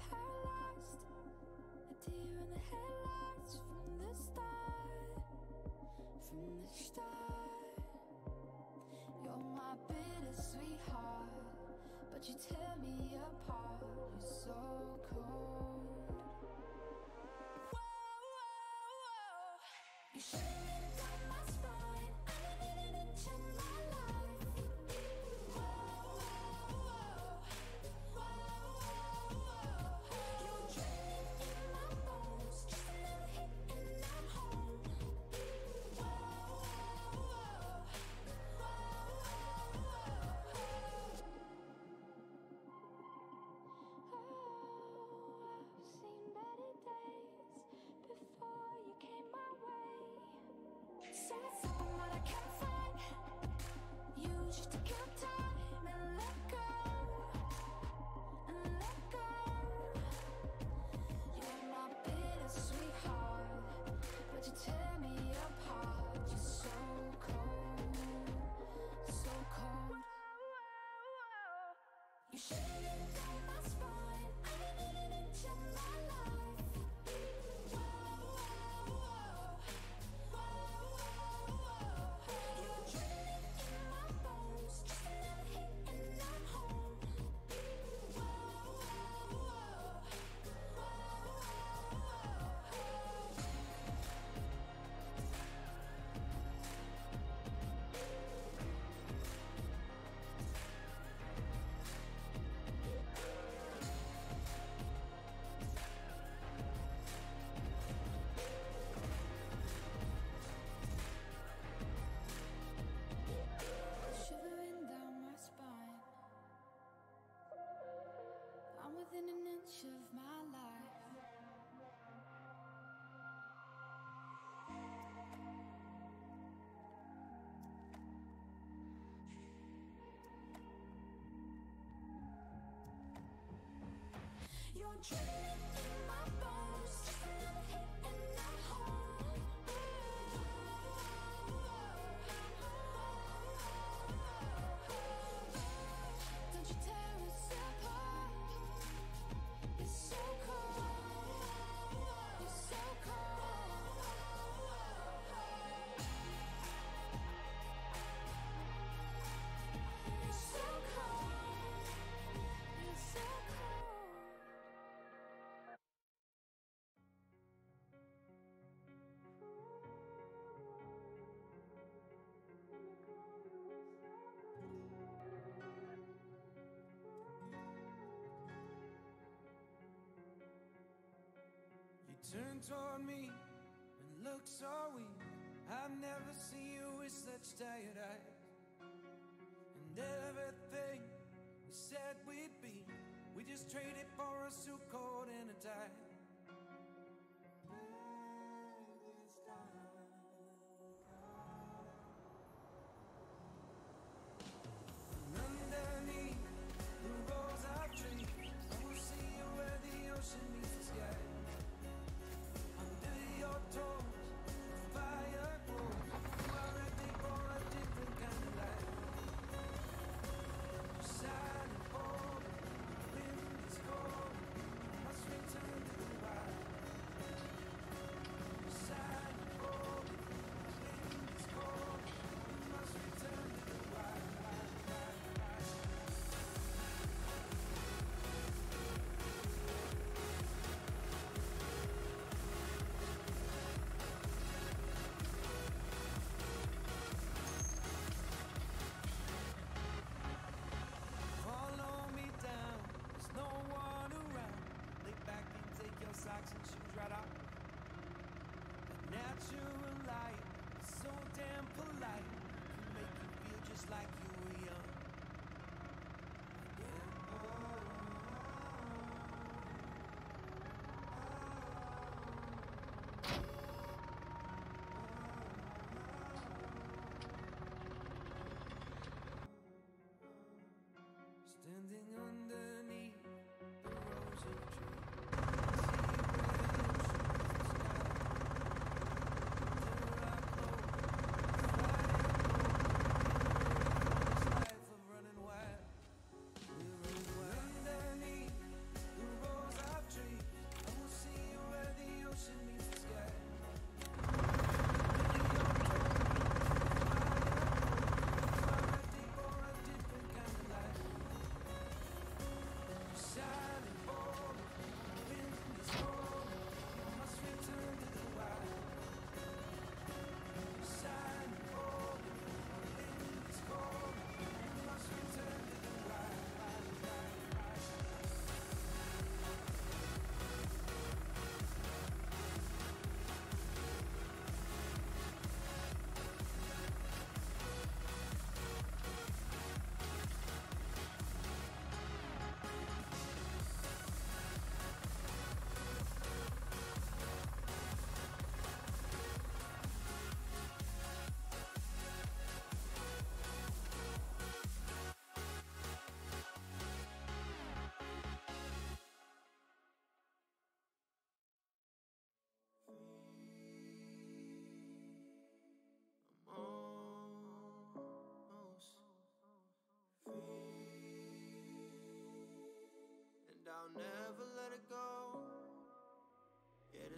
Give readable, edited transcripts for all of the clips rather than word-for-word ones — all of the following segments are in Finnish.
paralyzed, a deer in the headlights from the start, from the start. You're my bittersweet heart, but you tear me apart. You're so cold. You shouldn't down my spine. I needed an inch in my life. Whoa, whoa, whoa, whoa. You're draining in my bones. Just another hit and I'm home. Whoa, whoa, whoa. Oh, I've seen better days before you came my way. So it's up on what I can't find. You just to kill time and let go, and let go. You're my bittersweet heart, but you tear me apart. You're so cold, so cold. You shouldn't down my spine. I needed an inch of my life. Whoa, whoa, whoa. You're draining in my bones. Just another hit and I'm home. Whoa, whoa, shivering down my spine. I'm within an inch of my life. You're draining in my bones. Just another hit and I'm home. Don't you tear us apart. You're so cold. You're so cold. You're so cold. You're so cold. You turn toward me and look so weak. I've never seen you with such tired eyes. And everything we said we'd be, we just traded for us too cold in a tide. And underneath the rows of trees, I will see you where the ocean meets the sky. Under your toes, the fire grows. You are ready for a different kind of life. You're silent, bold, the wind is cold. Must return to the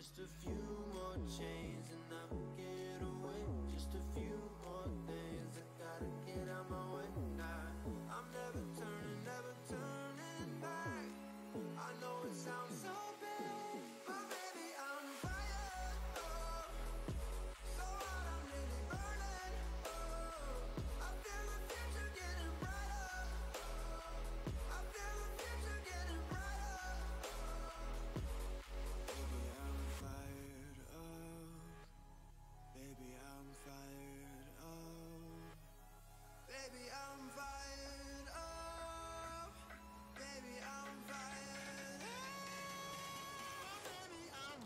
Just a few more chains and I'll get away. Just a few more things I gotta get out my way. I'm never turning back. I know it sounds so bad, but baby I'm fire. Oh, so hot I'm really burning. Oh, I feel the future getting brighter. I feel the future getting brighter. Baby I'm fired up. Baby I'm fired up. Baby I'm fired up. Baby I'm fired up. Baby I'm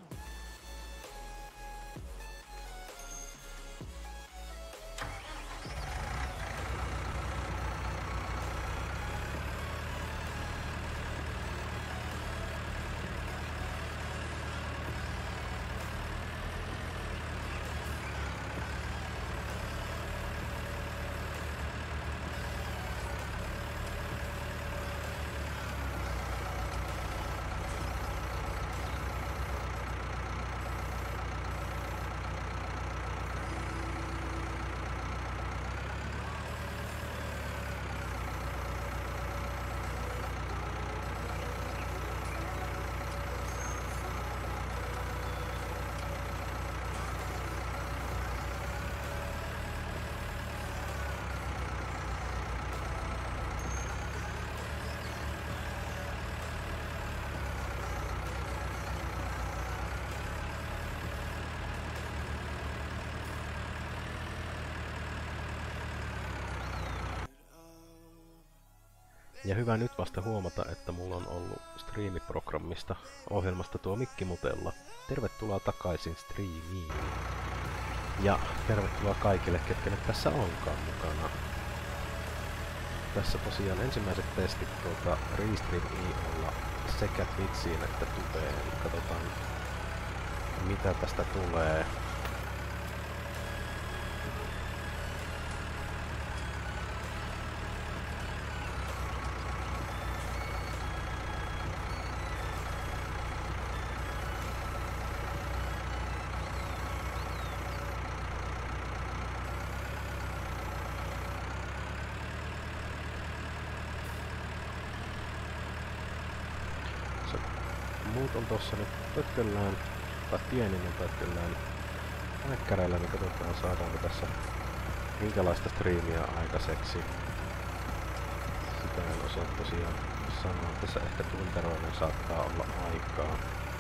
Ja hyvä nyt vasta huomata, että mulla on ollut striimiprogrammista ohjelmasta tuo mikki mutella. Tervetuloa takaisin striimiin. Ja tervetuloa kaikille, ketkä nyt tässä onkaan mukana. Tässä tosiaan ensimmäiset testit Restream.iolla sekä Twitchiin että Tubeen. Katsotaan mitä tästä tulee. Muut on tossa nyt pötköllään, tai pieninen pötköllään äkkäreillä, niin katsotaan saadaanko tässä minkälaista striimiä aikaiseksi. Sitä en osaa tosiaan sanoa, tässä ehkä tunteroinen saattaa olla aikaa.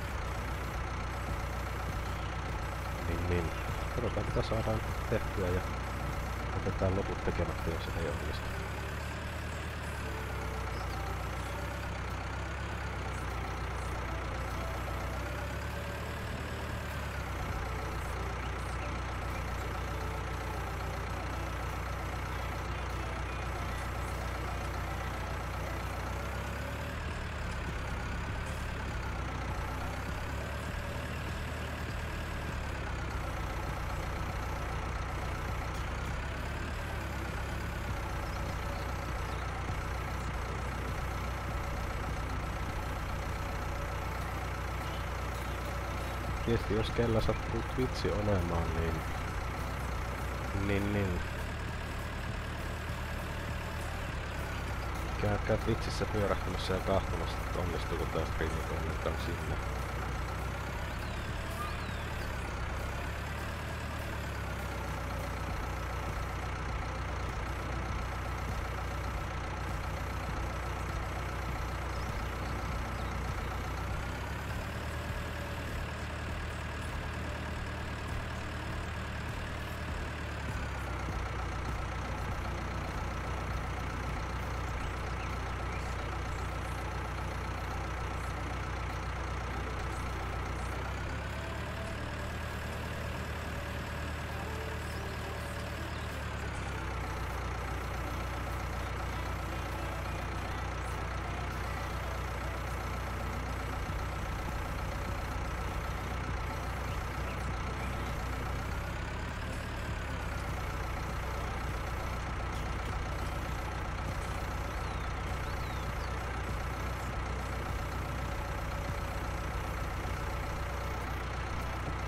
Niin. Katsotaan mitä saadaan tehtyä ja otetaan loput tekemättä, jos ei onnistu. Tietysti jos kellä sattuu Twitchi olemaan, niin käykää Twitchissä pyörähtämässä ja kahtomassa, että onnistuuko tää striimi ollenkaan sinne.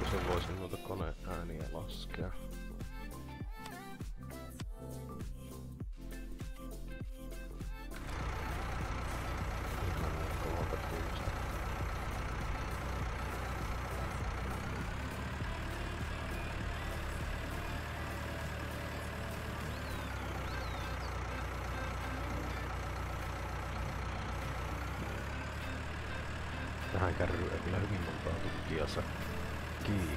Pikkusen voisin noita koneääniä laskea. Ihan kovalta kuulostaa. Tähän kärryy ei kyllä hyvin montaa tukkiansa kiinni.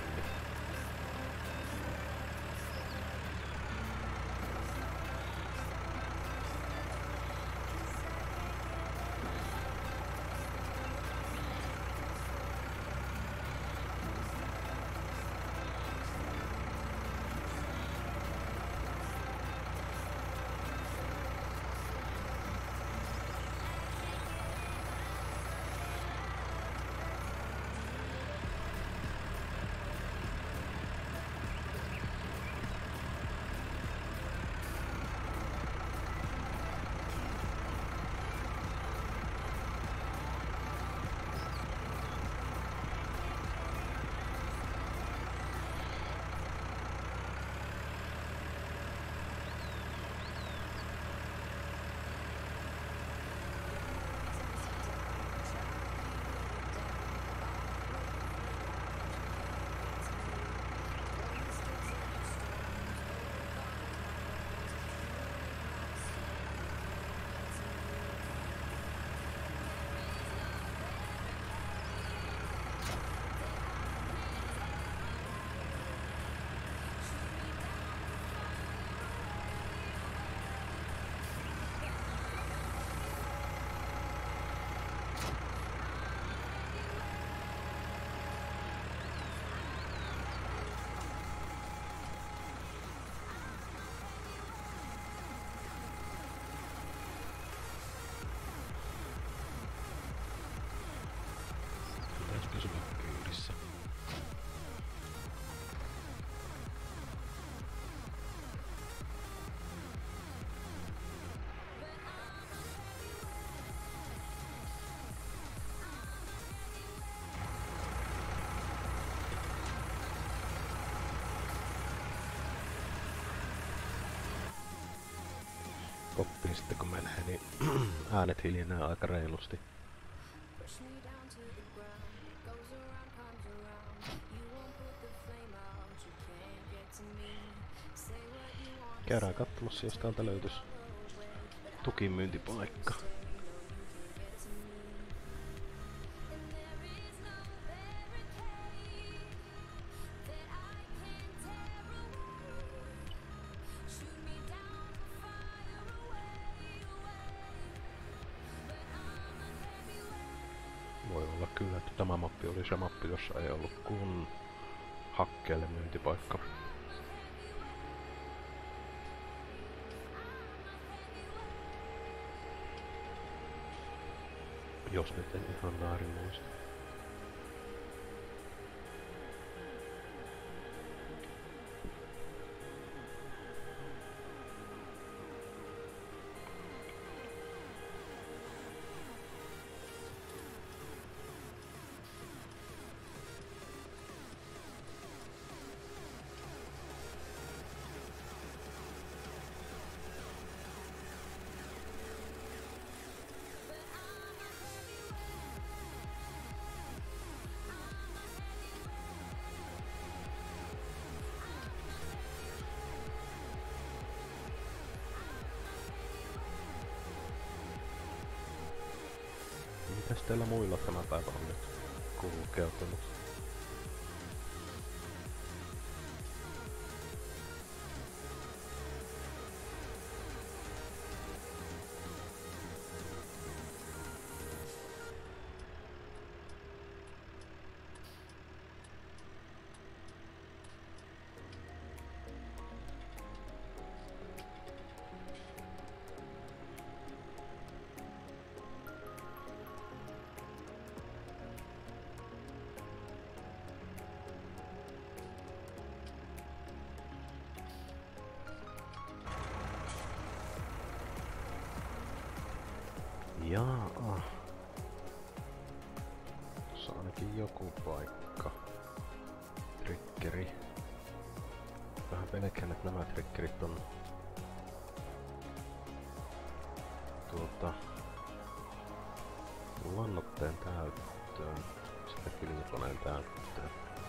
Pysyä kyydissä. Koppiin sitten kun menee, niin äänet hiljenee aika reilusti. Käydään katsomassa, jos täältä löytyisi tukimyyntipaikka. Voi olla kyllä, että tämä mappi oli se mappi, jossa ei ollut kun hakkeelle myyntipaikka. Jos nyt en ihan väärin muista. Mitäs teillä muilla tämä päivä on nyt kulkeutunut? Jaa. Tuossa ainakin joku paikka. triggeri. Vähän pelkään, että nämä triggerit on lannoitteen täyttöön, sitten kylmäkoneen täyttöön.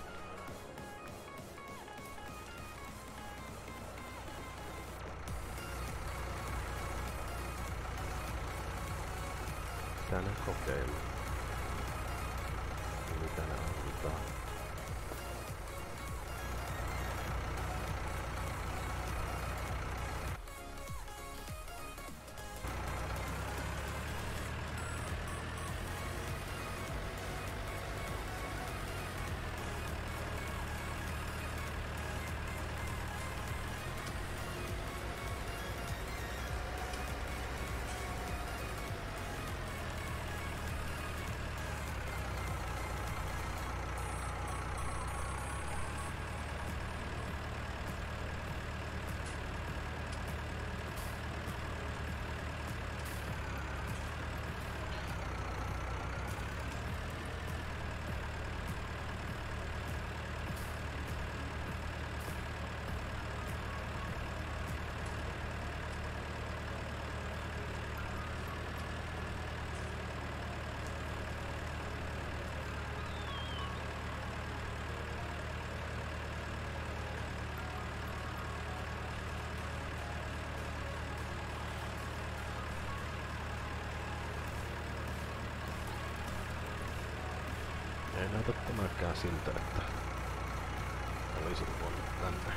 Tänään kokeillaan. Mitä ne antaa. Ei näytä tämäkään siltä, että olisin voinut tänne.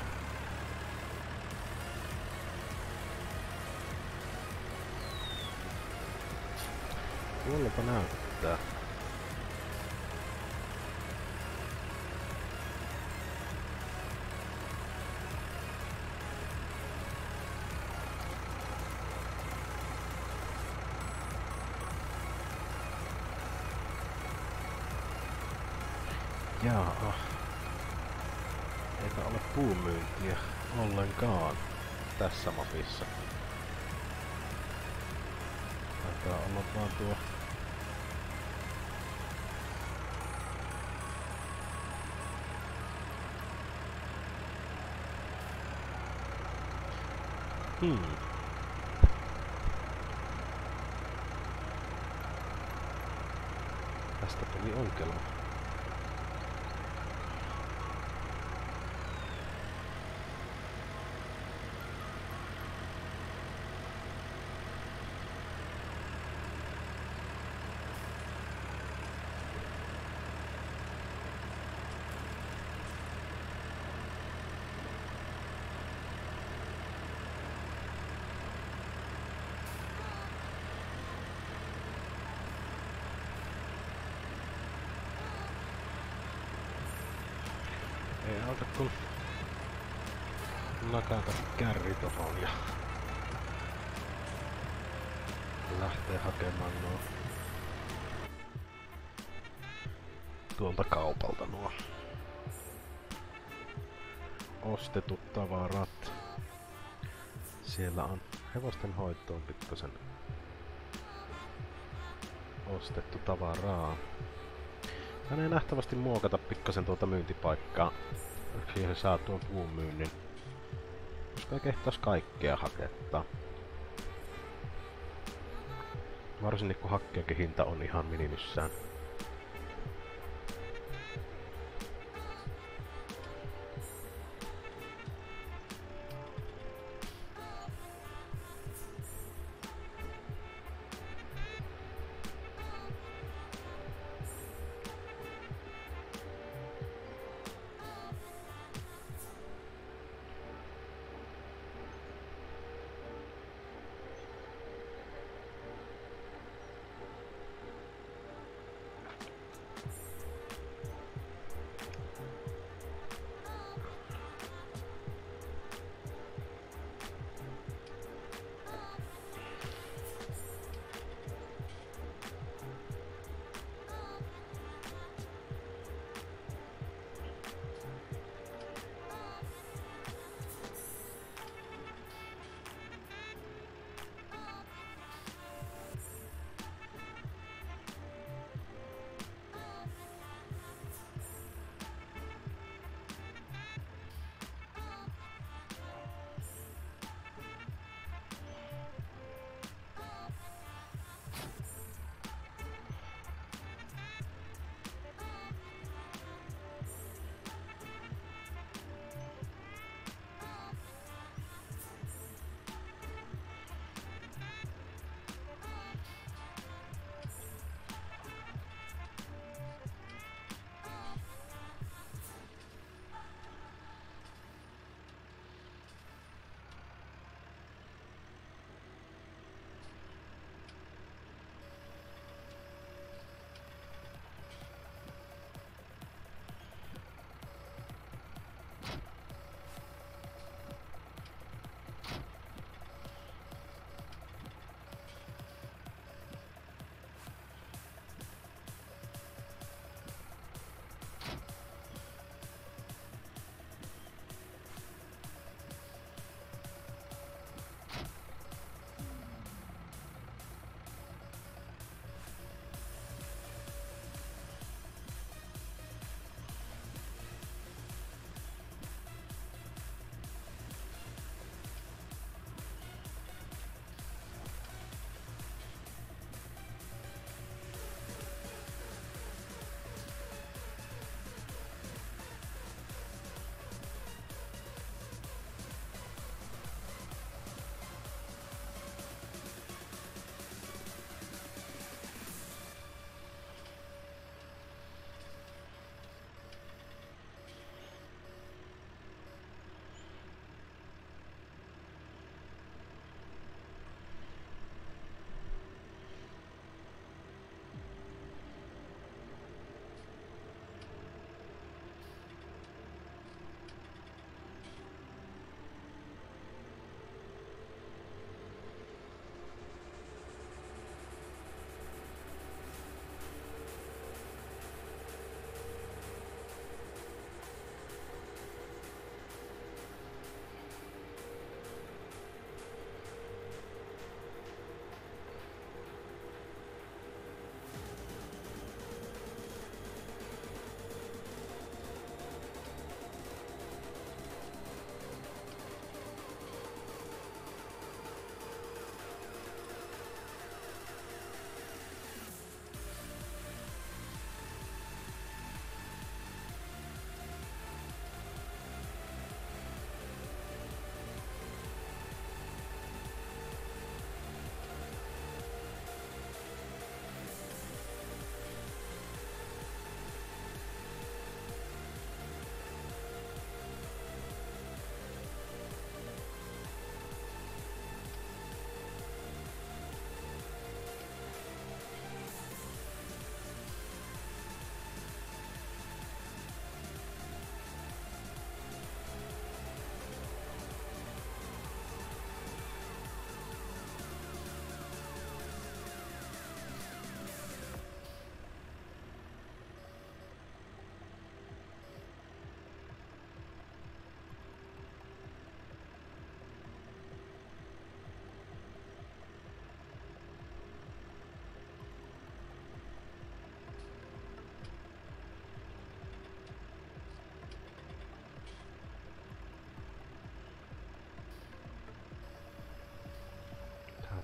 Tuollapa näyttää. Jaa. Eipä ole puumyyntiä ollenkaan tässä mapissa. Taitaa olla vaan tuo Tästä tuli ongelma. Ei auta kun nakata kärri tohon ja lähtee hakemaan nuo tuolta kaupalta nuo ostetut tavarat. Siellä on hevosten hoitoon pikkasen ostettu tavaraa. Hän ei nähtävästi muokata pikkasen tuota myyntipaikkaa. Siihen saa tuon puun myynnin. Koska ei kehtaisi kaikkea hakettaa. Varsinkin kun hakkeakin hinta on ihan minimissään.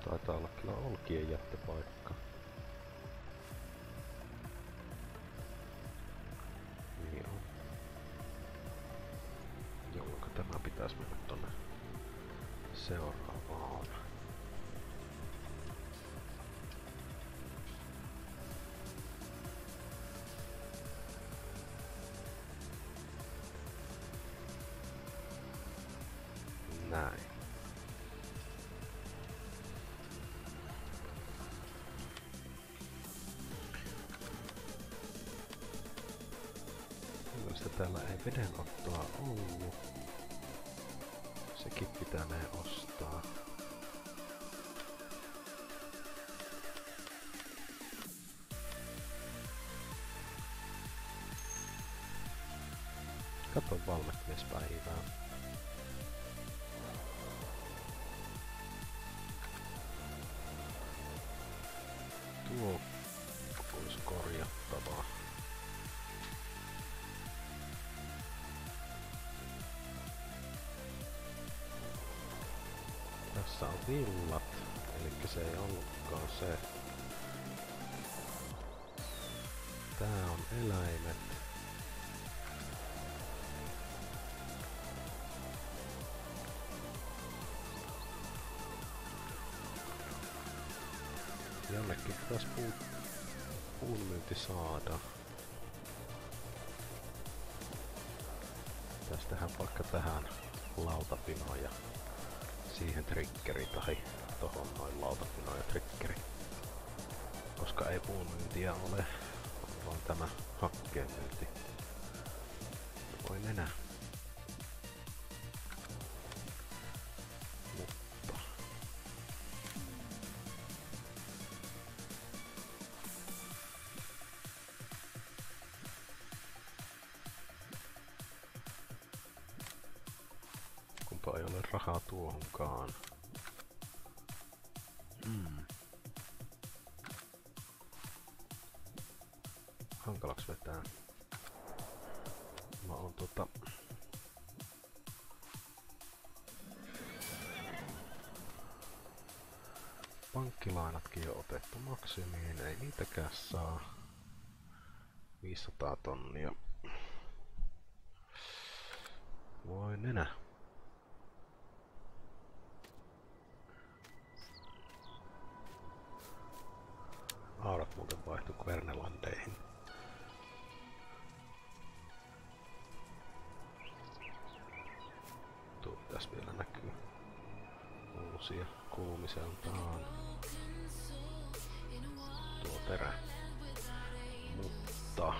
Taitaa olla kyllä olkien jättöpaikka. Niin on. Jolloin tämä pitäisi mennä tonne seuraavaan. Näin. Mielestäni täällä ei vedenottoa ollut. Sekin pitänee ostaa. Kato valmekmiespäivää. Tuo olisi korjattavaa. Tässä on villat, eli se ei ollutkaan se. Tää on eläimet. Jonnekin pitäis puunmyynti saada. Pitäis tehdä vaikka tähän lautapinoon ja siihen triggeri tai tohon noin lautapinoon ja triggeri. Koska ei puunmyyntiä ole, on vaan tämä hakkeen myynti. Voi nenä. Mutta kumpa ei ole rahaa tuohonkaan. Hankalaksi vetää. Mä oon pankkilainatkin jo otettu maksimiin, ei niitäkään saa. 500 tonnia. Voi nenä. Aurat muuten vaihtu Kvernelandeihin. Tuo tässä vielä näkyy uusia kulumiseltaan. Tuo terä. Mutta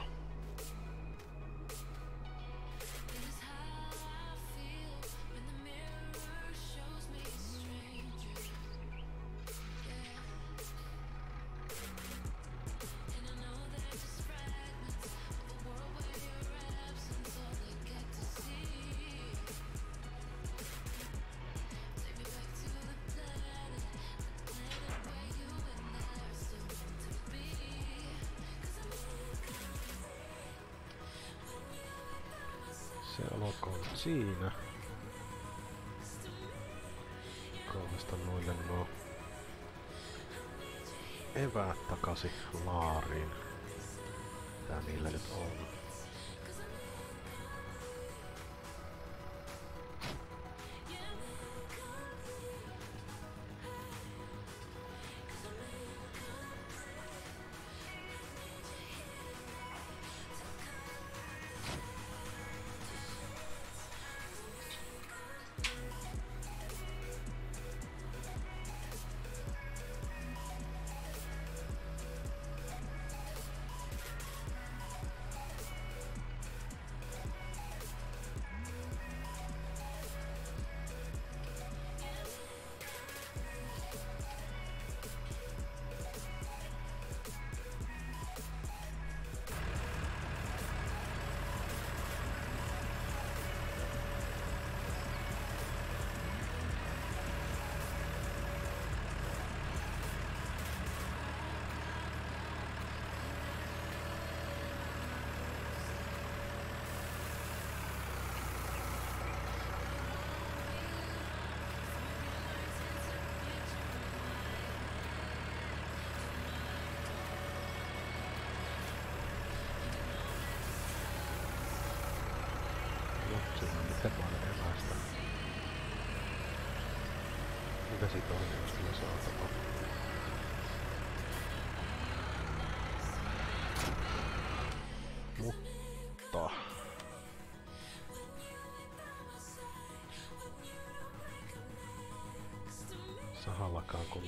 se olkoon siinä. Kohdasta noille nuo eväät takaisin laariin. Tää niillä nyt on.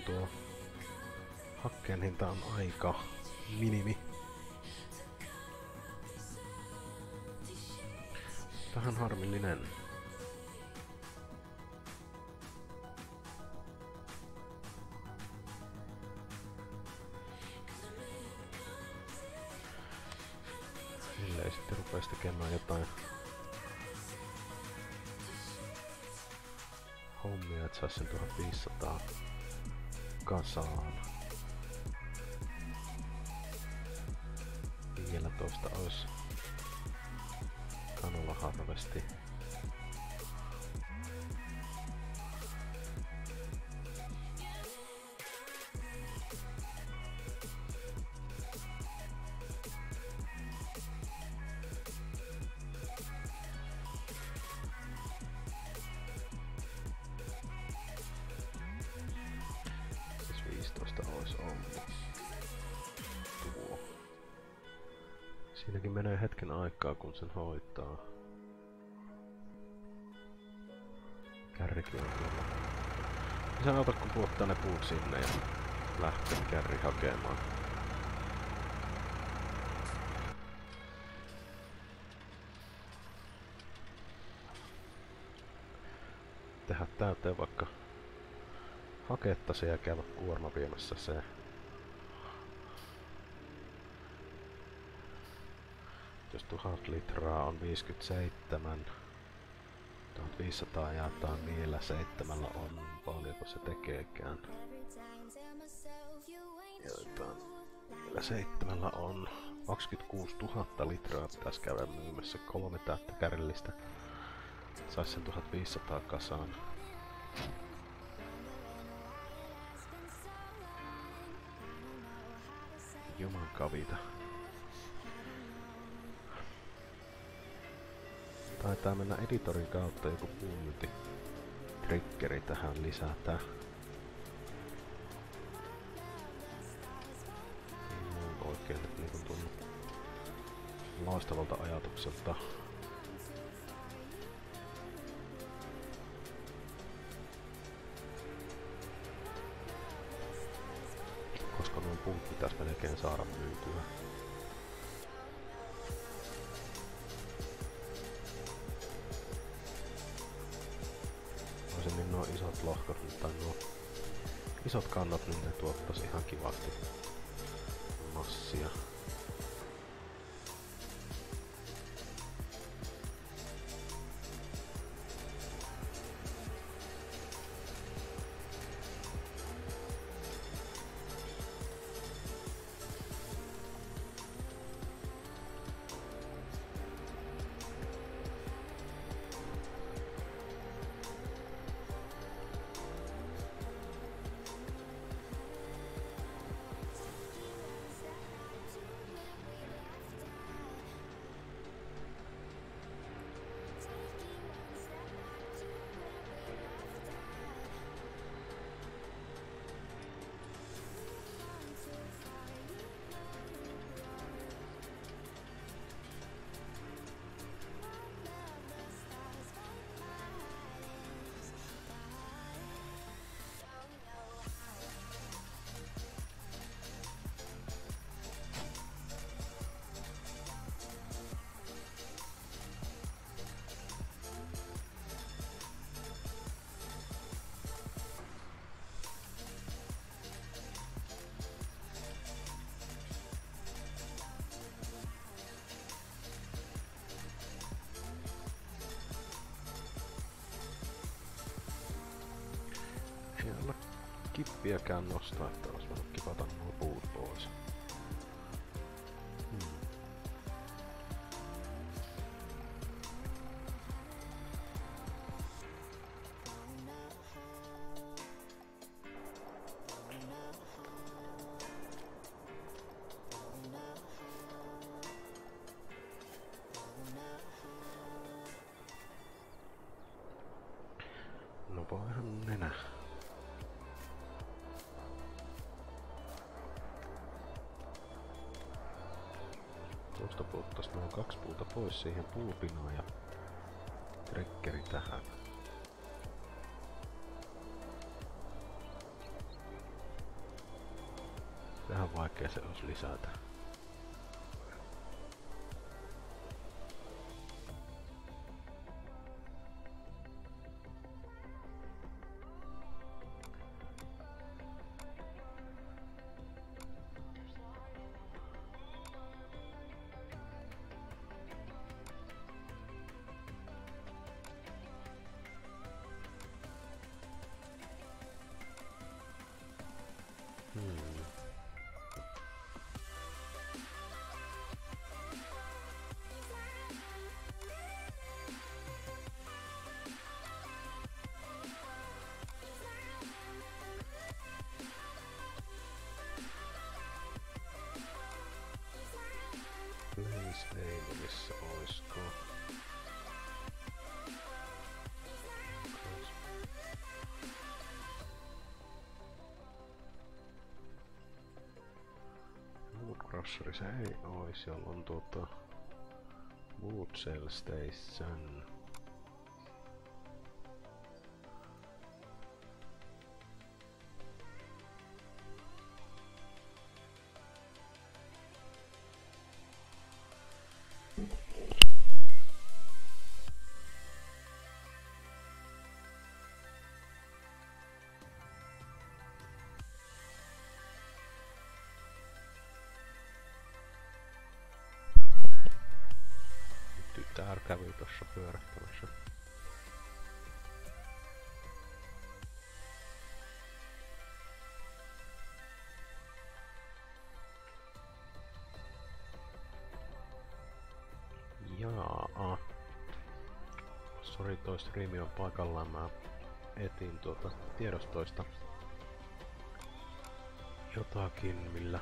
tuo hakkeen hinta on aika minimi. Vähän harmillinen. Silleen sitten rupes tekemään jotain hommia, et sais sen 1500 kasaan. Vielä tosta ois kanola harvesti. Siis 15 ois ollut. Tuo. Siinäkin menee hetken aikaa, kun sen hoitaa. Kärrikin on kyllä. Sä auta, kun puuttaa ne puut sinne ja lähtee kärri hakemaan. Tehdä täyteen vaikka hakettasi ja käydä kuorma viemässä se. Jos 1000 litraa on 57, 1500 jaetaan niillä 7 on, paljonko se tekeekään. Jaetaan niillä 7 on 26 000 litraa, pitäis käydä myymässä 3 täyttä kärrillistä. Sais sen 1500 kasaan. Juman kavita. Taitaa mennä editorin kautta joku puunmyynti triggeri tähän lisätä. Ei muun oikein nyt niinku tunnu loistavalta ajatukselta. Koska noin puut pitäis melkein saada myytyä. Niin nuo isot lohkot tai nuo isot kannat, niin ne tuottais ihan kivasti massia. Ei olla kippiäkään nostaa, että olisi voinut kipata nuo puut pois. No voihan nenä. Tuosta puuttais nuo 2 puuta pois siihen puupinoon ja trekkeri tähän. ihan vaikea se olisi lisätä. Missä oisko? Woodcrusher se ei ois, jolla on Wood Cell Station. Tytär kävi tossa pyörähtämässä. Jaa. Sori, toi striimi on paikallaan. Mä etin tiedostoista jotakin, millä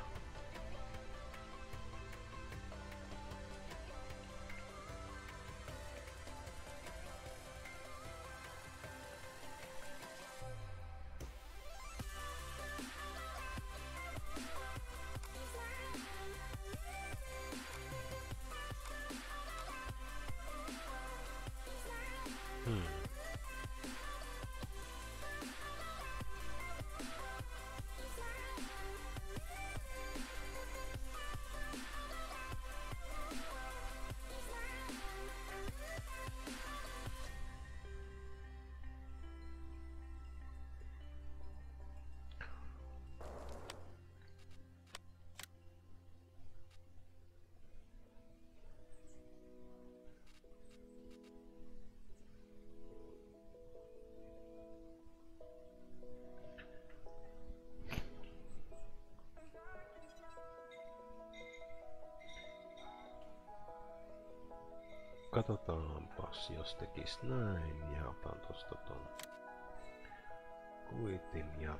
katsotaanpas, jos tekis näin ja otan tosta ton kuitin ja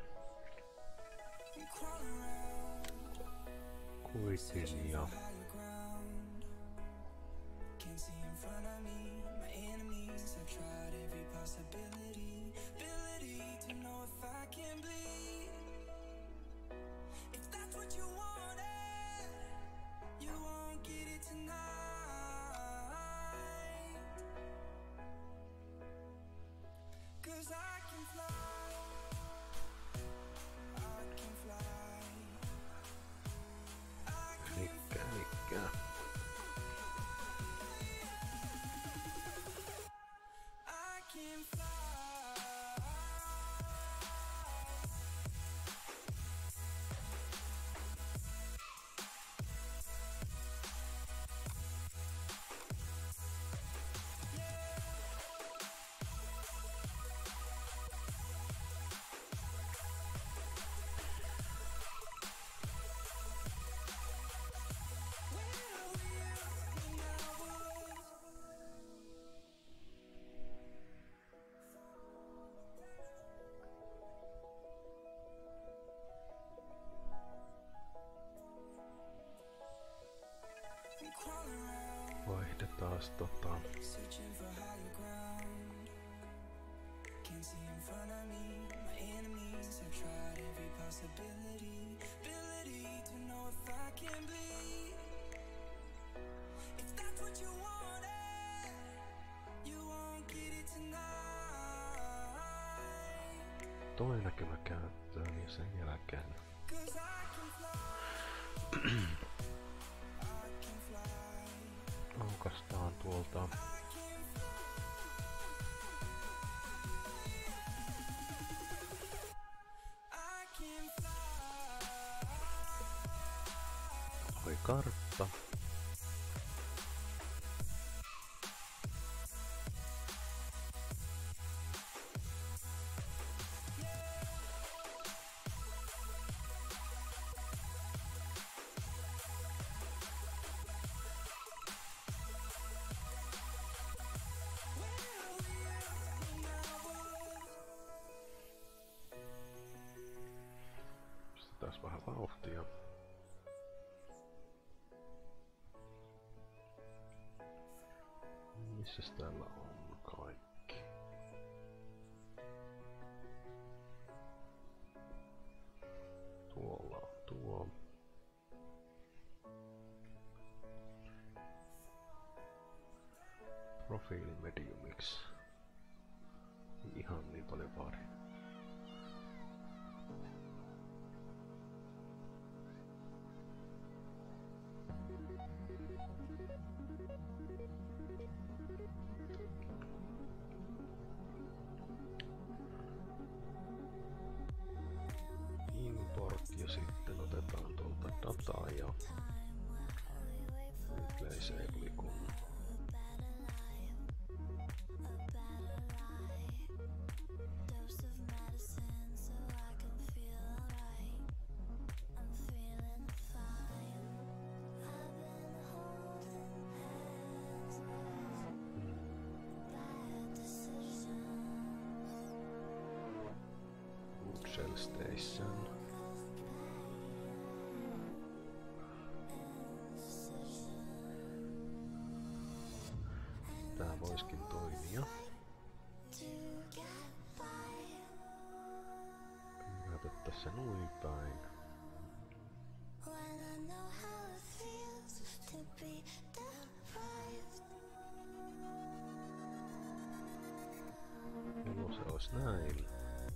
elikkä. Vaihdetaas toi näkymä käyttöön ja sen jälkeen aukastaan tuolta. Oi kartta. Pistetään vähän vauhtia. Missäs täällä on kaikki? Tuolla on tuo. Profiili mediumiksi. Ei ihan niin paljon vaadi. Ja sitten otetaan tuolta dataa ja replace kun Chillstream. Tää voiskin toimia. Näytettäis se noin päin. Milloin se ois näin?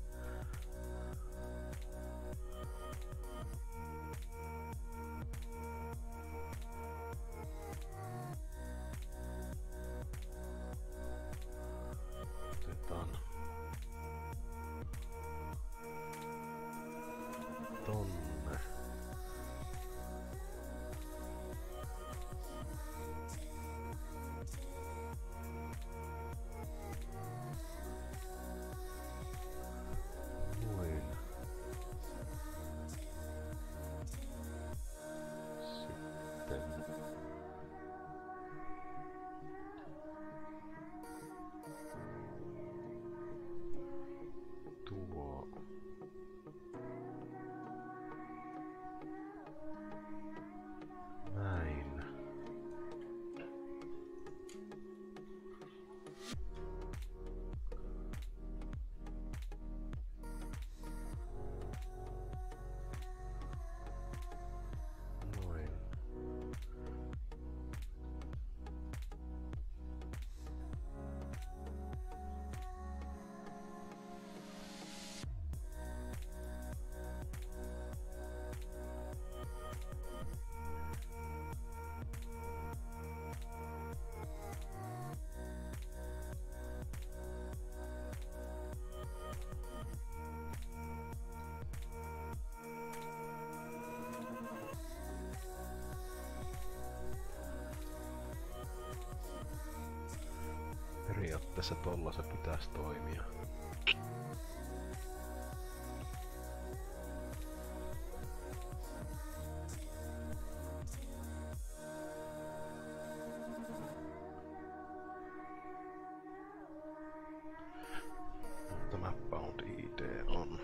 Tonne. Noin. Sitten. Tuo. Näin. Noin. Periaatteessa tolla se pitäisi toimia. Tämä Bound ID on.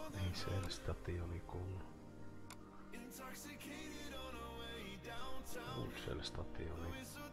Ei siellä stationi kun... Siellä stationi.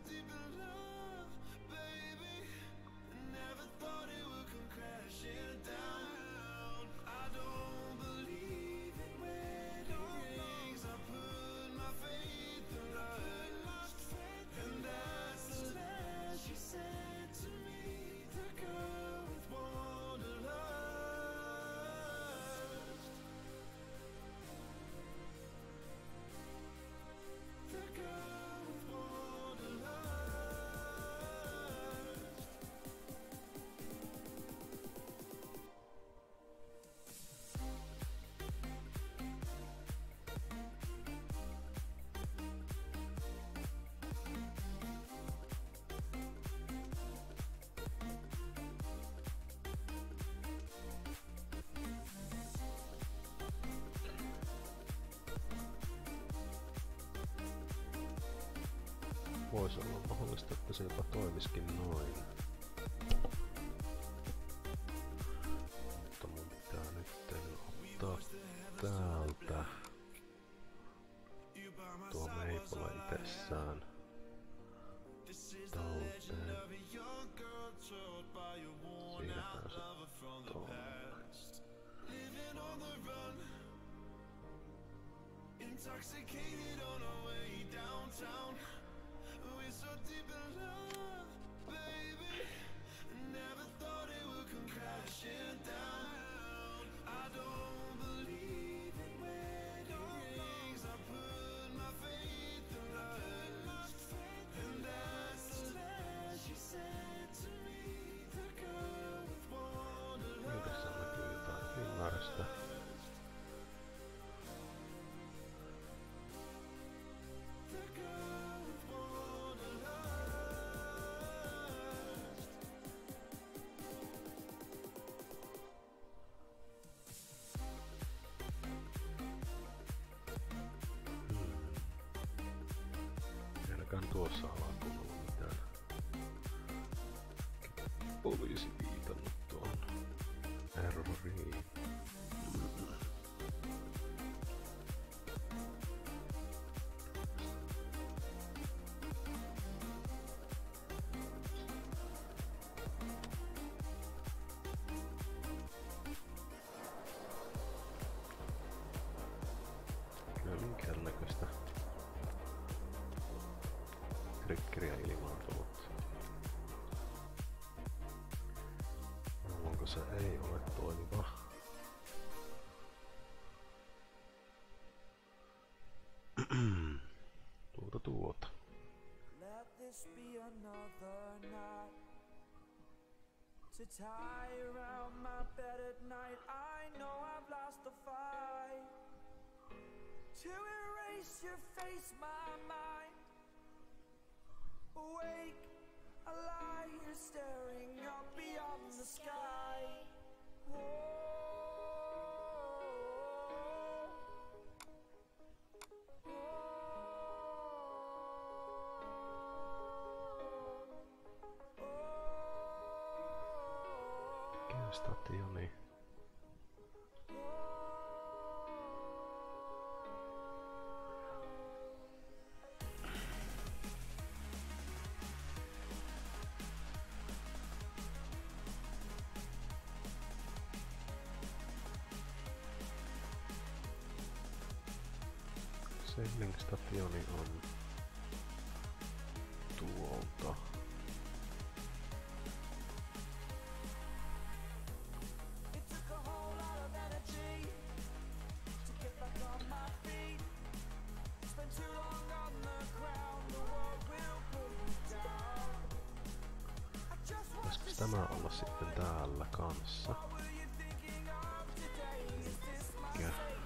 Voisi olla mahdollista, että se jopa toimiskin noin. Mutta mun pitää nyt ottaa täältä tuo Maypole itsessään talteen. Siirretään se tuolle. Intoxicated on our way downtown. We're so deep in love, baby. Never thought it would come crashing down. I don't believe in wedding rings. I put my faith in love, and that's the last she said to me. The girl with wonderlust. Tässä näkyy jotain ymmärrystä. Ainakaan tuossa alakulmalla mitään poliisi viitannut tuon erroriin. Kyllä minkäännäköistä triggeriä ilmaantunut. Onko se ei ole toimiva? Tuota. Let this be another night to tie around my bed at night. I know I've lost the fight. To erase your face, my mind. Awake, I lie here staring up beyond the sky. Stationi. Sailing stationi on tuolta. Voisiko tämä olla sitten täällä kanssa? Mikä?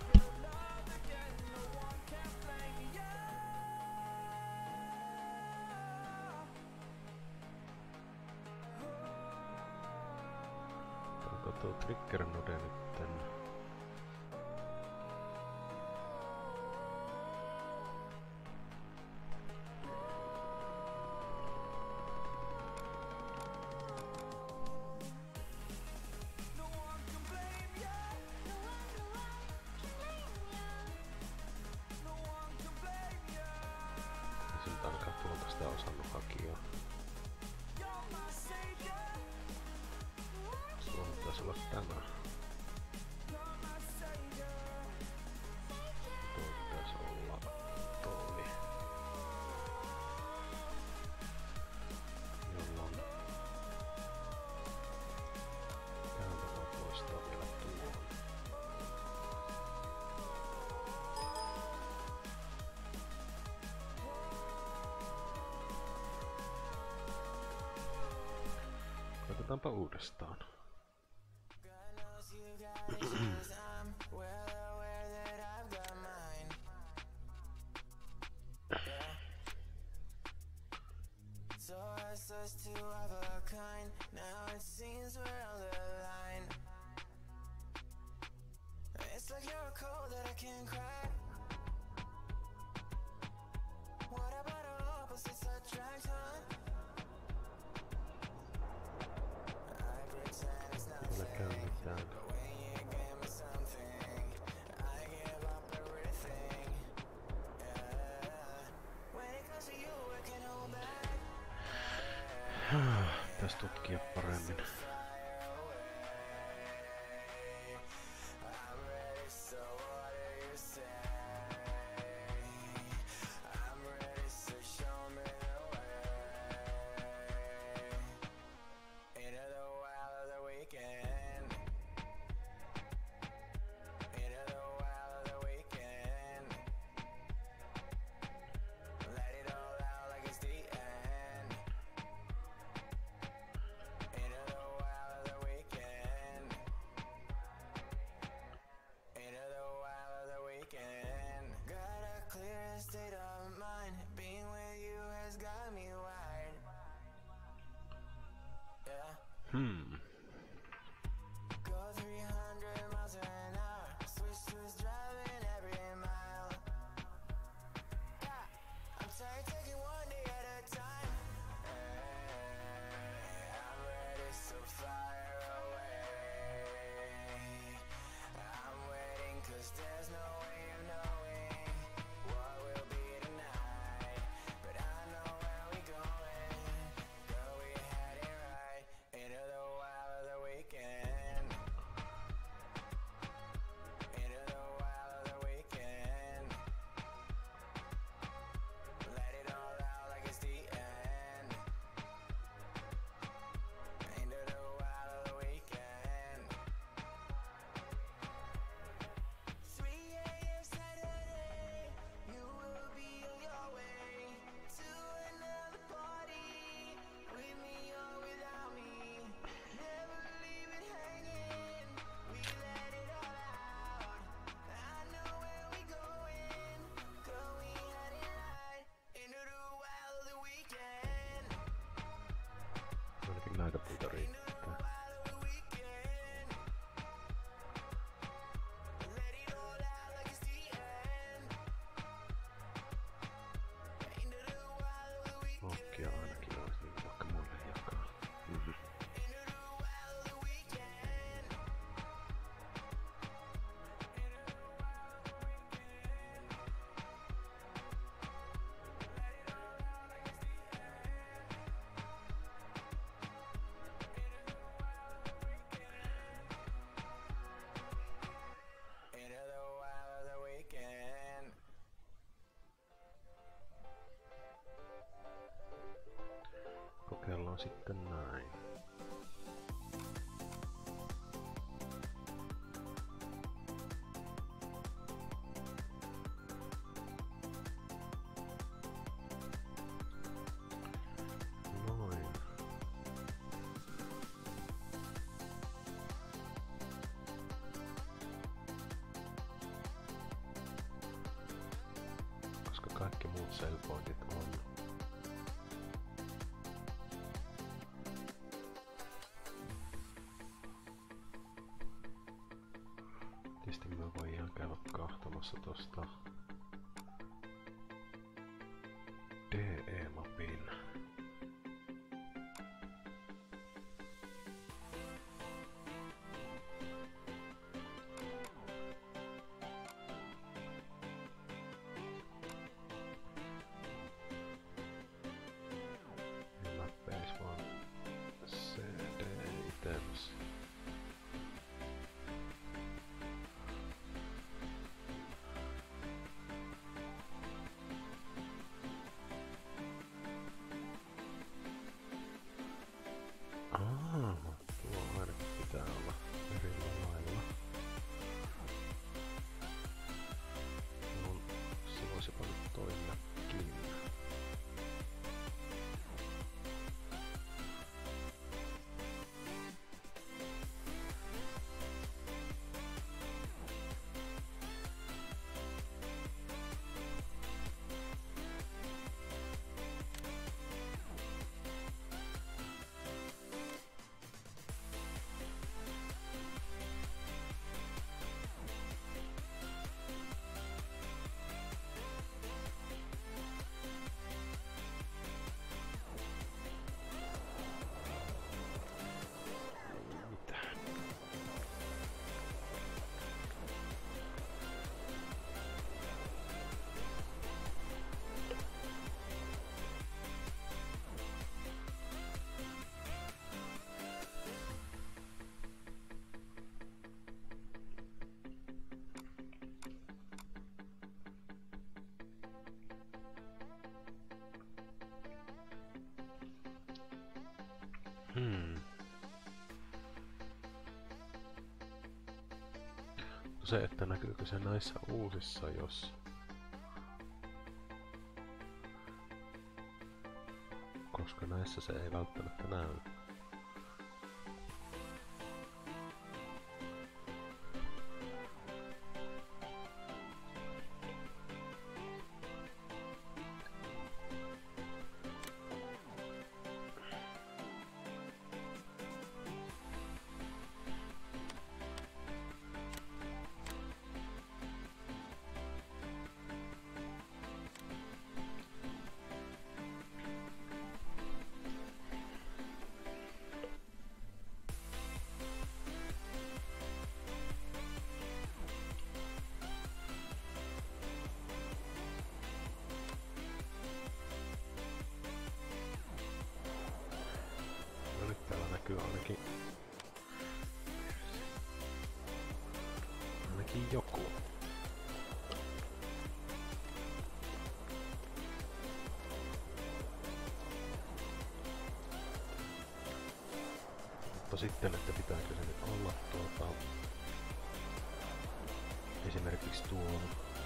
Onko tuo trigger node nytten? Otetaanpa uudestaan. It's like you're a code that I can't crack. What about our opposites attract, huh? I pretend it's nothing, but when you give me something, I give up everything. Yeah. When it comes to you, I can't hold back. Pitäis tutkia paremmin. Go 300 miles an hour, switch to his driving every mile. Yeah, I'm tired taking one day at a time. Hey, I'm ready so far away. I'm waiting 'cause there's no way of knowing what will be tonight. But I know where we're going. Girl, we had it right into the wild of the weekend. Into the wild of the weekend. Let it all out like it's the end. Into the wild of the weekend. 3 a.m. Saturday, you will be on your way to another party, with me or without me. Never leave it hanging, we let it all out. I know where we going, girl, we had it right. Into the wild of the weekend. Ainakin näitä puita riittää. Okkia ainakin olisi niin vaikka muille jakaa. Into the wild of the weekend. Kokeillaan sitten näin. Noin. Koska kaikki muut sellpointit on. Tietysti mä voin ihan käydä kahtomassa tosta DE-mapin. Niin läppeis vaan CD items. se, että näkyykö se näissä uusissa, jos... Koska näissä se ei välttämättä näy. Näkyy ainakin joku. Mutta sitten, että pitääkö se nyt olla esimerkiksi tuolla.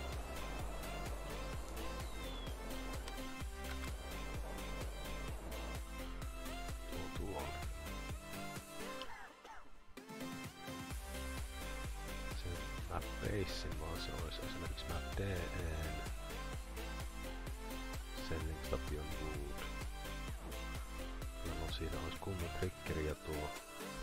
Basin, vaan se olisi esimerkiksi map DN Selling Station Wood, jolloin siinä olisi kunnon triggeri ja tuo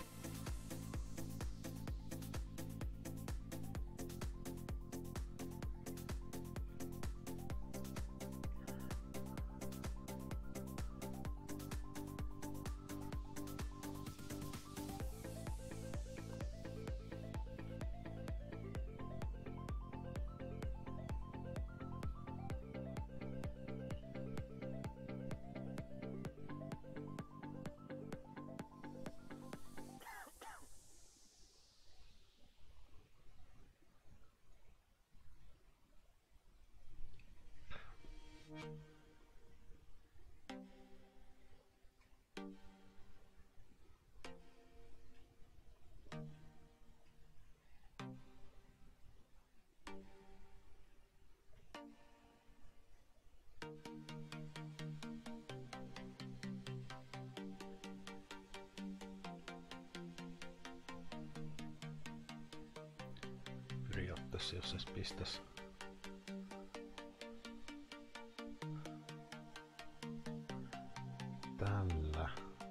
periaatteessa, jos se pistäisi tällä.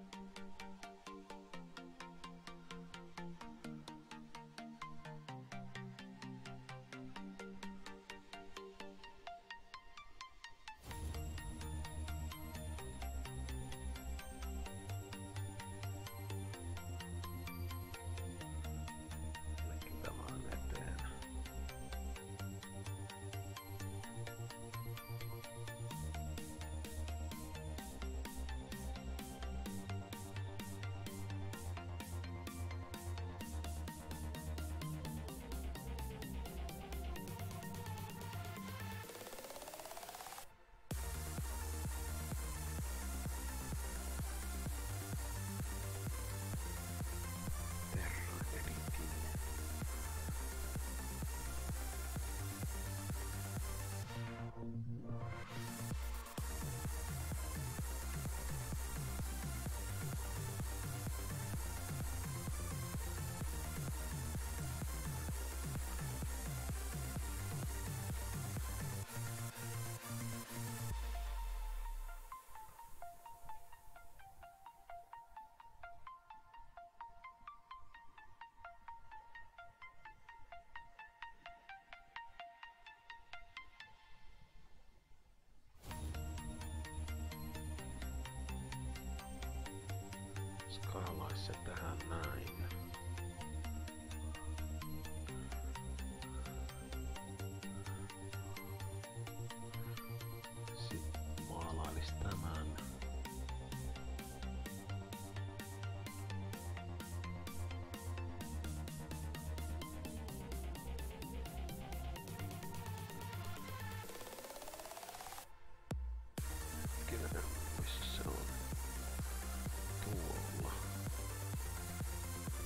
Skaalaisi se tähän näin. Sitten maalailis tämän. Missä se on? Tuolla.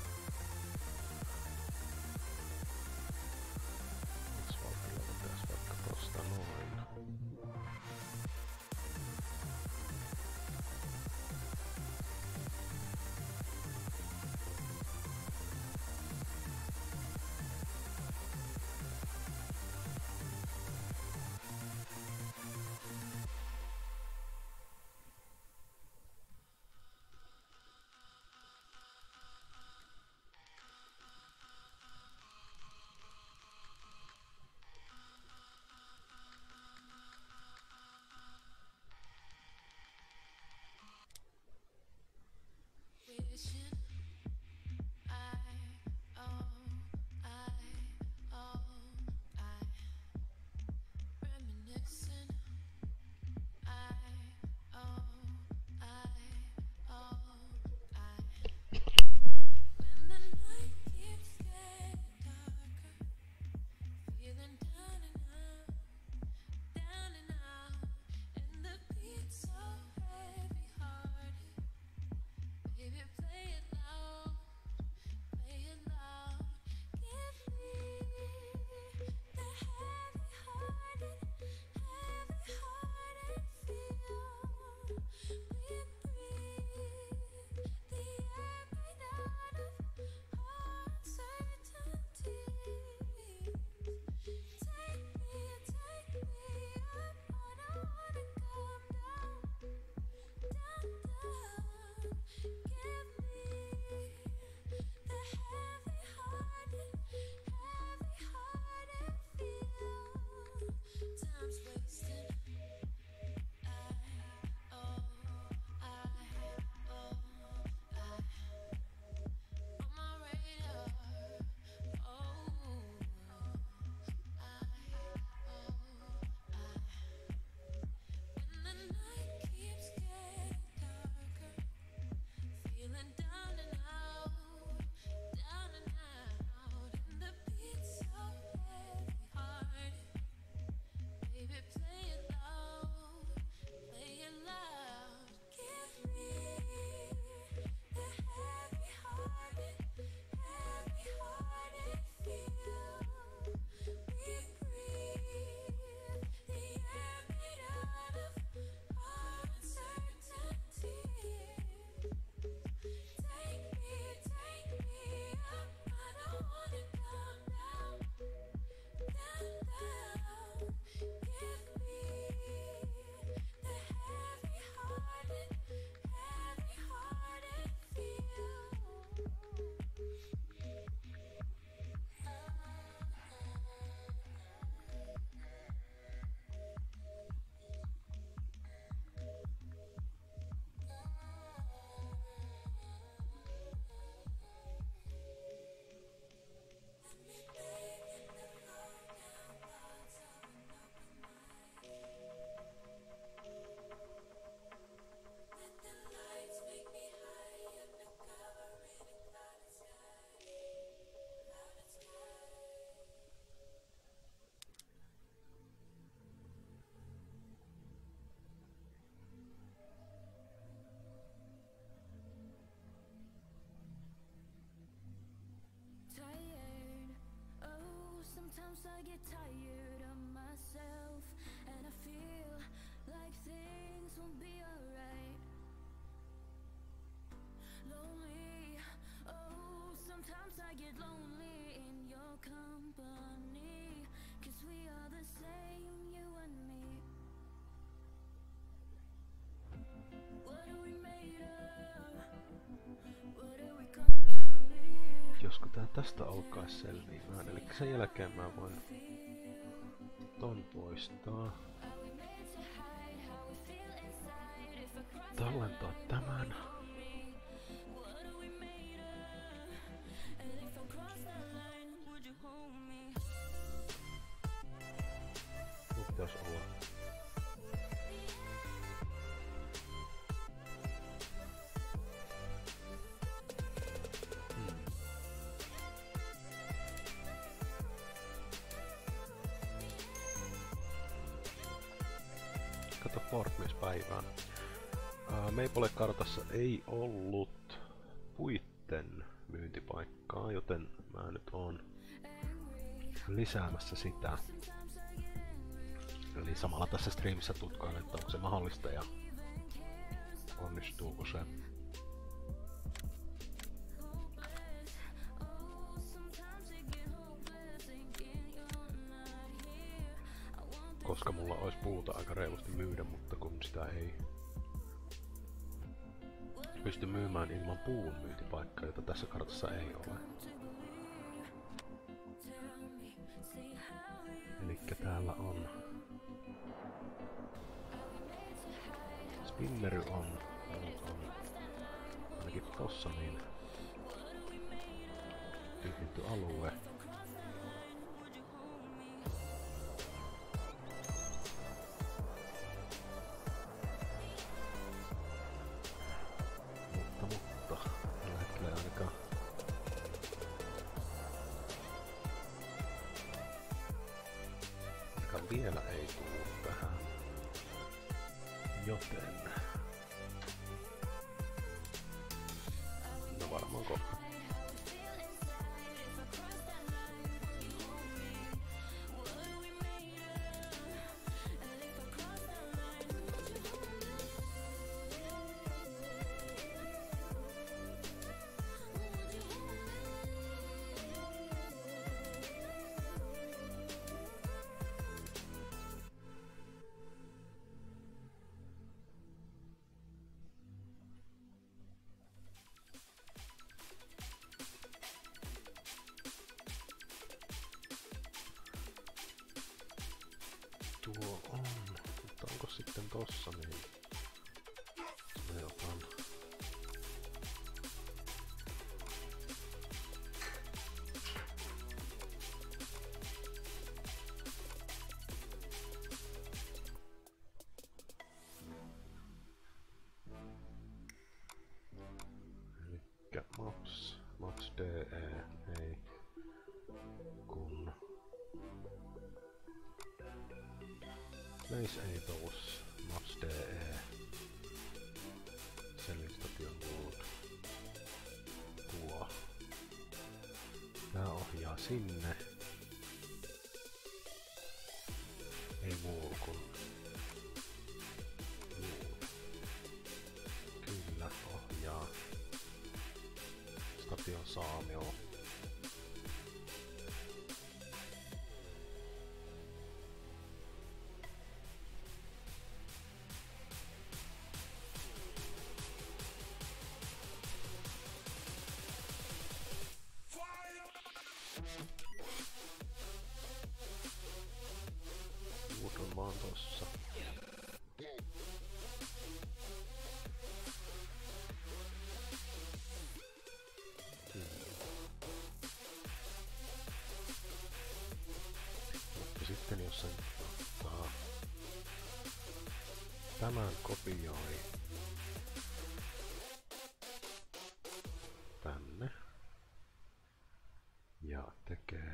Sometimes I get tired of myself, and I feel like things won't be alright. Lonely, oh, sometimes I get lonely in your company, 'cause we are the same, you and me. What are we made of? What are we come to believe? Josko tää tästä alkaisi selviämään, eli sen jälkeen mä voin ton poistaa. Tallentaa tämän. Nyt pitäis olla. Kato Fortnite-päivää. Maypole-kartassa ei ollut puitten myyntipaikkaa, joten mä nyt oon lisäämässä sitä. Eli samalla tässä streamissä tutkailen, että onko se mahdollista ja onnistuuko se. Koska mulla olisi puuta aika reilusti myydä, mutta kun sitä ei pysty myymään ilman puun myyntipaikkaa, jota tässä kartassa ei ole. Elikkä täällä on Spinnery on, muut on ainakin tossa niin tyhjitty alue. Tällä hetkellä ainakaan vielä ei tullut tähän, joten no varmaan kohta. Tuo on, mutta onko sitten tossa niin mä otan elikkä maps DE ei kun Placeables, maps DE, Selling Station Mode, tuo. Tää ohjaa sinne. Ei muu kun muu. Kyllä ohjaa Station Saamio. Muut on vaan tossa. Mutta sitten jos sen ottaa tämän kopioi tänne ja tekee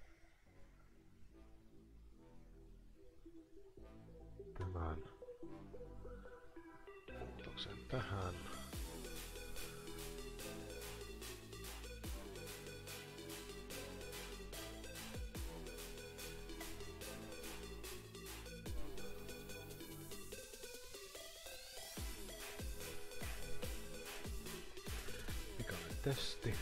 tämän muutoksen tähän. testi.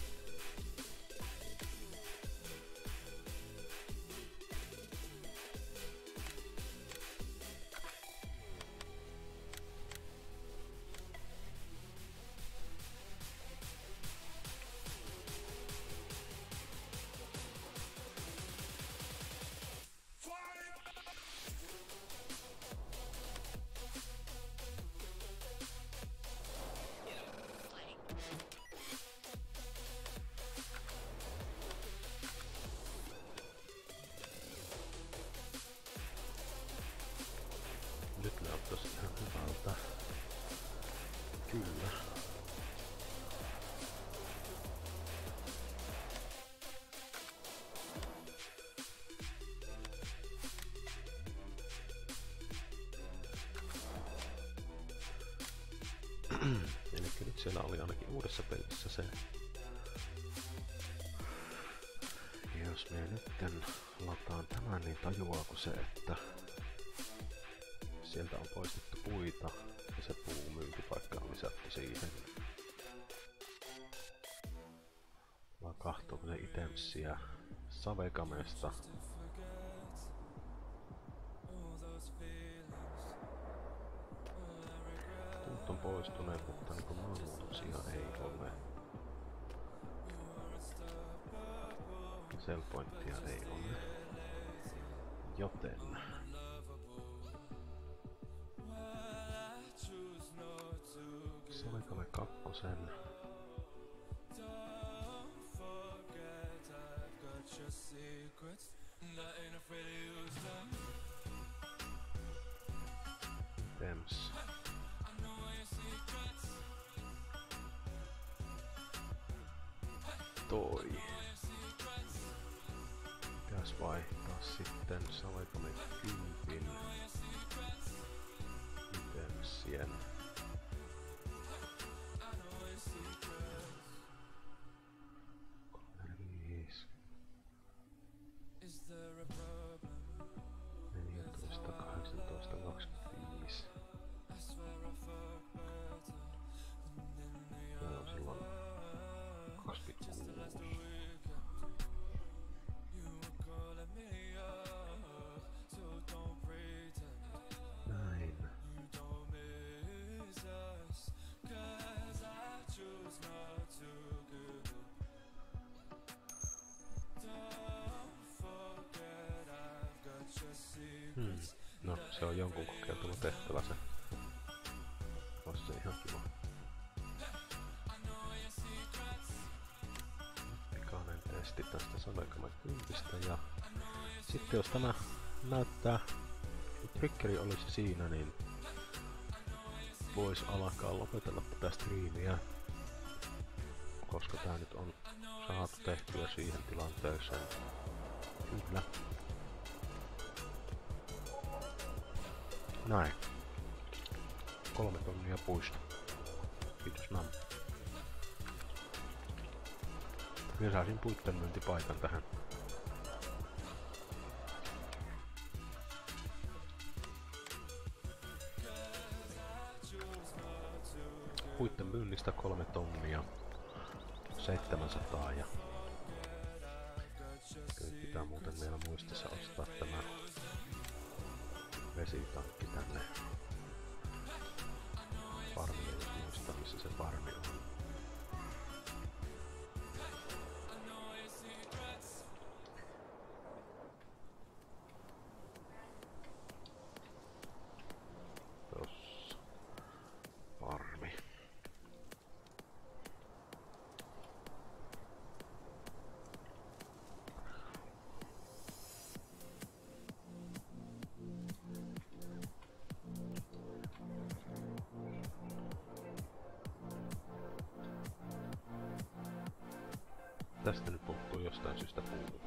Nyt näyttäisi ihan hyvältä. Kyllä. Elikkä nyt siellä oli ainakin uudessa pelissä se. Ja jos me nytten lataan tämän, niin tajuaako se, että sieltä on poistettu puita ja se puumyyntipaikka on lisätty siihen. Vaan kahtoako ne itemsiä Savekamesta. Tuut on poistuneet, mutta niinku maanmuutoksia ei ole. Sellpointtia ei ole. Joten Savekame kakkosen. Tems. Toi. Pitäis vaihtaa sitten Savekame 10 itemsien. No, se on jonkun kokeiltava tehtävä se. Ois se ihan kiva. Pikainen testi tästä Savekame 10 ja sitten jos tämä näyttää, triggeri olisi siinä, niin vois alkaa lopetella tätä striimiä. Koska tää nyt on saatu tehtyä siihen tilanteeseen. Kyllä. Näin. 3 tonnia puista. Kiitos Nam. Minä saisin puitten myyntipaikan tähän. Puitten myynnistä 3 tonnia. 700 ja kyllä pitää muuten meillä muistissa ostaa tämä vesitankki tänne farmille, jos muistaa missä se farmi on. Tossa farmi. Tästä nyt puuttuu jostain syystä puu.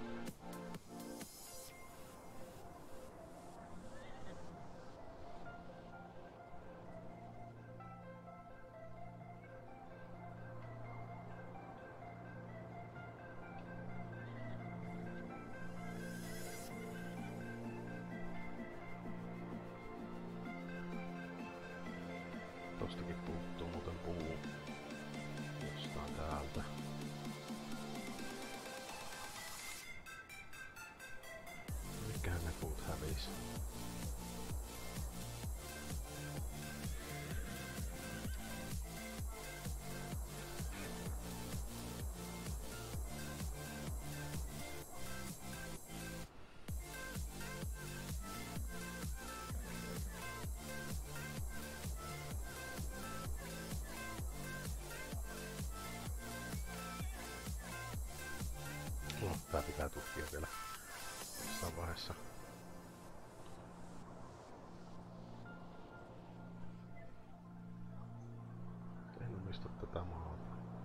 Tostakin puuttuu muuten puu. Jostain täältä. Tää pitää tutkia vielä jossain vaiheessa. En omista tätä maata.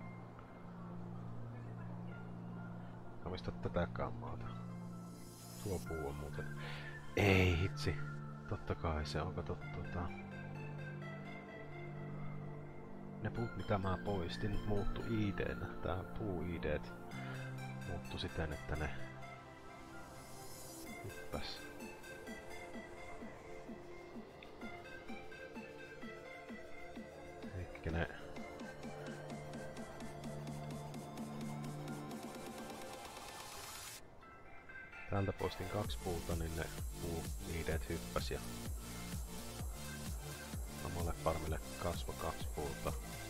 En omista tätäkään maata. Tuo puu on muuten... Ei hitsi! Totta kai se on, kato ne puut mitä mä poistin muuttu ID-nä. Tää puu-IDt muuttu siten, että ne hyppäs. Eikä ne... Täältä poistin 2 puuta, niin ne puu-IDt hyppäs ja samalle farmille kasvo 2 puuta.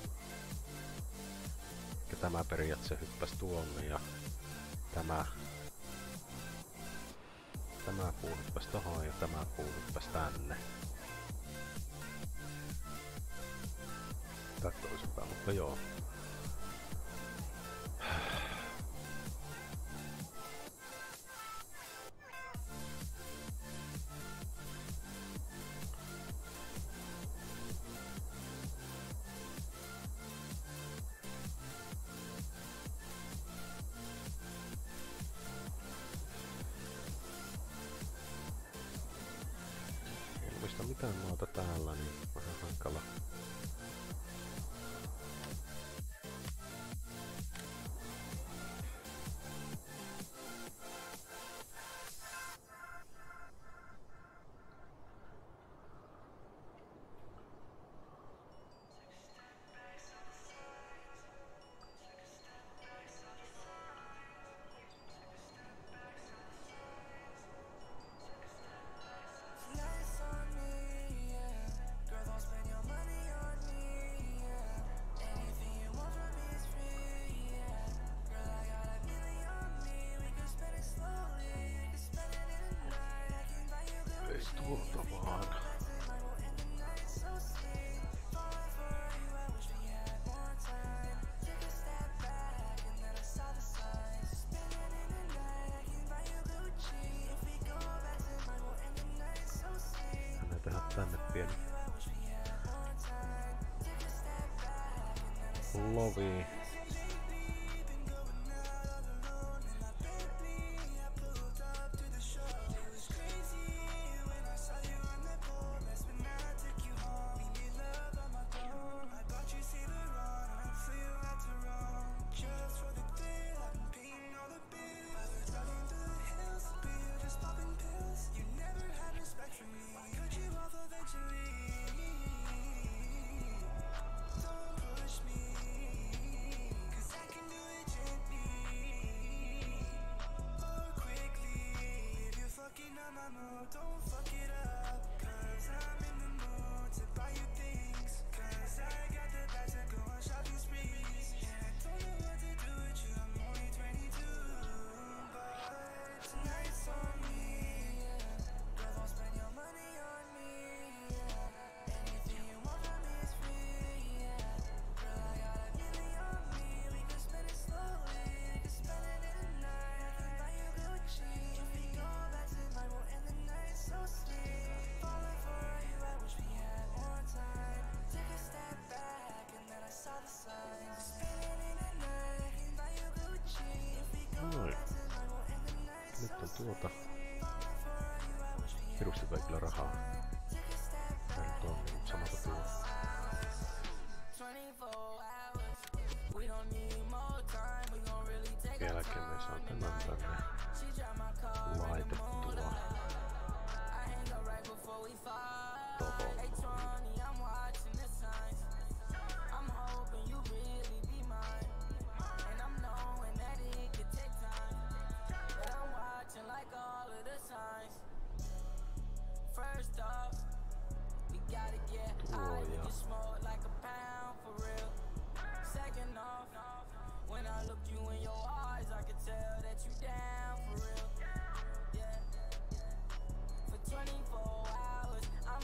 Ja tämä periaatteessa hyppäs tuonne ja tämä puu hyppäs tohon ja tämä puu hyppäs tänne. Tai toisinpäin, mutta joo. Mitään maata täällä, niin vähän hankala. Tuolta vaan. Tänne tehdä tänne pieni lovi. Don't fuck it up, 'cause I'm in the mood to buy you things, 'cause I got the bags to go on shopping sprees. And I don't know what to do with you, I'm only 22, but tonight's on me, yeah. Girl, don't spend your money on me, yeah. Anything you want from me is free, yeah. Girl, I got a million on me, we can spend it slowly, we can spend it in the night. I can buy you Gucci, if we go back to my boat and the night's so sweet. Falling for you, I wish we had more time. Take a step back and then I saw the signs. Spending in the night, I can buy you Gucci, if we go back to my boat and the night's so Nyt on sweet. tuota Falling for you, I wish we had hirusti kyllä rahaa. Take a step Tää nyt on samalta tuo. 24 hours, we don't need more time, we gon' really take our Jälkeen me saa tämän tänne She drive my car laitettua I hang up right before we fight. tohon. Hey Tony, I'm watching the signs. I'm hoping you really be mine. And I'm knowing that it could take time. But I'm watching like all of the signs. First off, we gotta get high, we can smoke like a pound for real. Second off, when I look you in your eyes, I can tell that you down for real. Yeah. For 24 hours,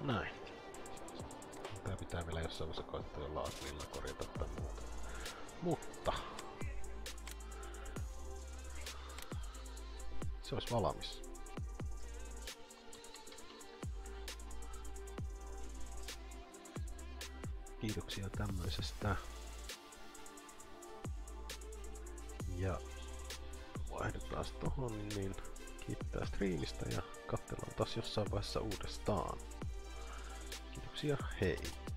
Näin. Tää pitää vielä jossain vaiheessa koittaa jollain aslilla korjata tai muuta. Mutta se olisi valmis. Kiitoksia tämmöisestä. Ja vaihdetaan tohon, niin kiittää striimistä ja katsellaan taas jossain vaiheessa uudestaan. Kiitoksia, hei!